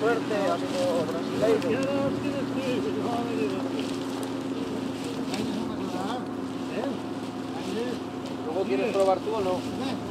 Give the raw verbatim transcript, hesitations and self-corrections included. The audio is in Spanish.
suerte, amigo brasileño. ¿Luego quieres probar tú o no?